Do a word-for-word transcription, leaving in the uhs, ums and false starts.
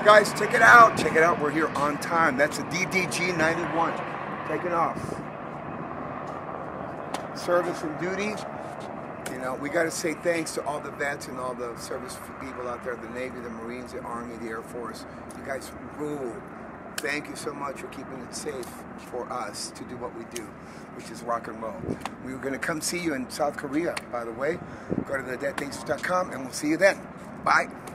Guys, check it out. Check it out. We're here on time. That's a D D G ninety-one. Taking off. Service and duty. You know, we got to say thanks to all the vets and all the service people out there, the Navy, the Marines, the Army, the Air Force. You guys rule. Thank you so much for keeping it safe for us to do what we do, which is rock and roll. We were going to come see you in South Korea, by the way. Go to the dead things dot com and we'll see you then. Bye.